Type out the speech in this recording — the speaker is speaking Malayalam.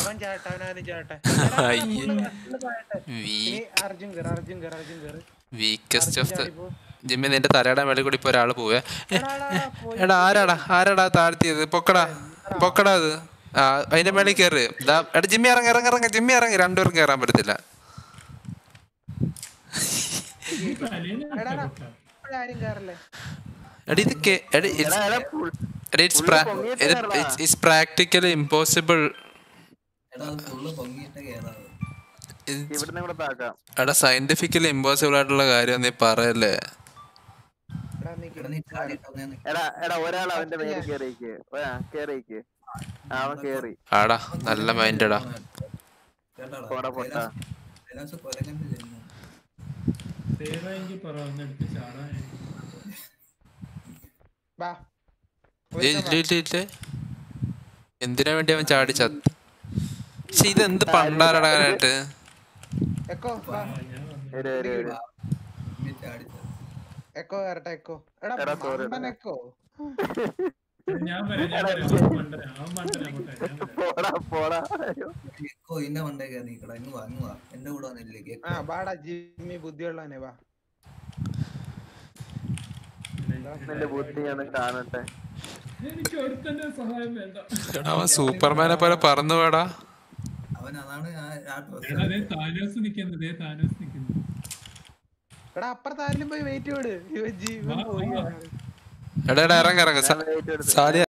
അവൻ ചാട്ടെ അവനാരും ചാട്ടെ വീക്കസ്റ്റ് ഓഫ് ദ ജിമ്മി നിന്റെ തലയുടെ മേളിൽ കൂടി ഇപ്പൊ ഒരാള് പോവേ. എടാ ആരാടാ താഴ്ത്തിയത്? പൊക്കടാ അത്. ആ അതിന്റെ മേളിൽ കേറ്. എടാ ജിമ്മി ഇറങ്ങ ജിമ്മി ഇറങ്ങി. രണ്ടുപേരും കേറാൻ പറ്റത്തില്ല. It's practically impossible. എടാ സയന്റിഫിക്കലി ഇമ്പോസിബിൾ ആയിട്ടുള്ള കാര്യം നീ പറയല്ലേ. ആടാ നല്ല മൈൻഡടാ. എന്തിനാ വേണ്ടി അവൻ ചാടി ചത്ത്? പക്ഷെ ഇതെന്ത് പണ്ടാരടാനായിട്ട്. ബുദ്ധിയുള്ളവനെ വാ. അവൻ സൂപ്പർമാനെ പോലെ പറന്നു വേടാ. അപ്പുറത്താരും പോയി വെയിറ്റ് ചെയ്ത് എടാ ഇറങ്ങ സാലിയ